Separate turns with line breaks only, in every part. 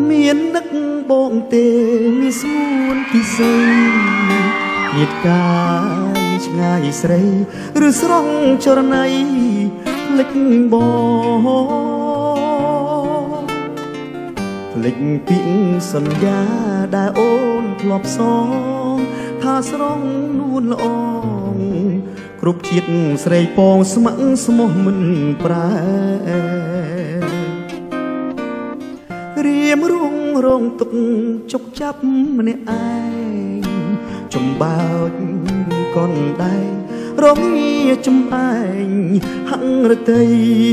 មាននឹកបងទេមានស្ងួនពិសេសញាតកាយឆ្ងាយស្រីឬស្រងចរណៃភ្លេចបងភ្លេចពីសន្យាដែលអូនធ្លាប់សងថាស្រងនួនល្អគ្រប់ជាតិស្រីពងស្ម័គ្រស្មោះមិនប្រែរៀមរួងរងទុកជុកចាប់ម្នាក់ឯងចំបើកកនដែងរងាចំឯងហឹងរតី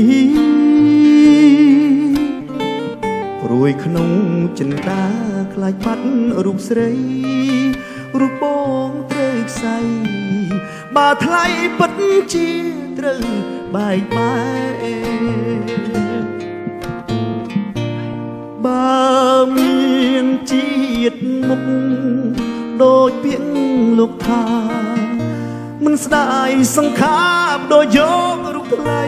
ព្រួយក្នុងចិន្តាខ្លាចបាត់រូបស្រីរូបបងត្រូវខ្សែបើថ្លៃពិតជាត្រូវបែកបែកបើមានជាតិមុខដូចពាក្យលោកថាមិនស្ដាយសង្ខារដូចយករូបថ្លៃ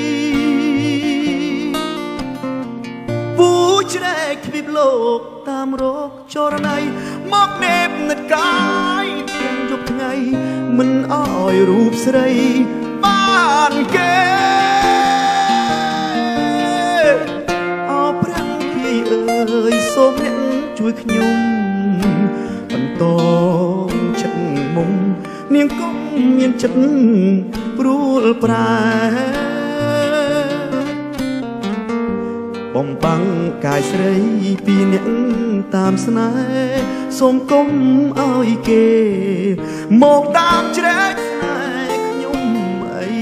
ពូជ្រែកទ្វីបលោកតាមរកចរណៃមកនេបនិតកាយទាំងយប់ថ្ងៃមិនអោយរូបស្រីបានគេអោប្រាំងពីអើយសូមអ្នកជួយខ្ញុំបន្តចិត្តមុំនាងកុំមានចិត្តព្រួលប្រែបំបាំងកាយស្រីពីអ្នកតាមស្នេហ៍សូមកុំអោយគេមកតាមជ្រែកស្នេហ៍ខ្ញុំអី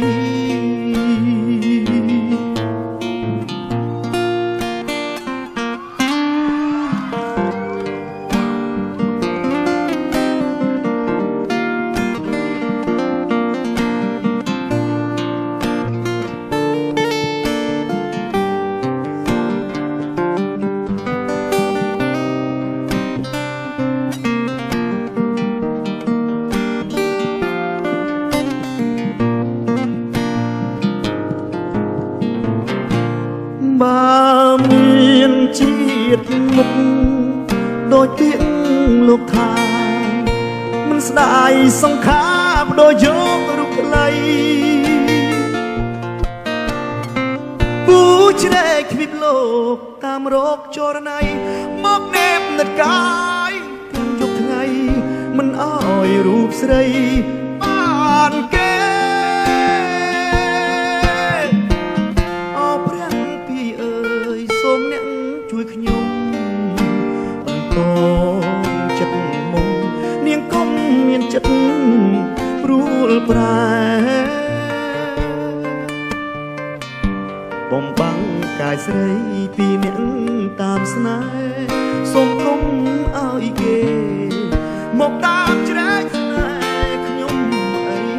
បើមានជាតិមុខដូចពាក្យលោកថាមិនស្ដាយសង្ខារដូចយករូបថ្លៃពូជ្រែកទ្វីបលោកតាមរកចរណៃមកនេបនិតកាយទាំងយប់ថ្ងៃមិនអោយរូបស្រីបានគេជួយខ្ញុំបន្តចិត្តមុំនាងកុំមានចិត្តព្រួលប្រែបំបាំងកាយស្រីពីអ្នកតាមស្នេហ៍សូមកុំអោយគេមកតាមជ្រែកស្នេហ៍ខ្ញុំអី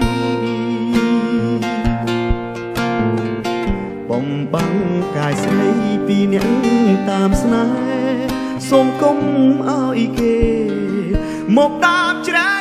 បំបាំងកាយស្រីពីអ្នកតាមស្នេហ៍សូមកុំអោយគេមកតាមជ្រែក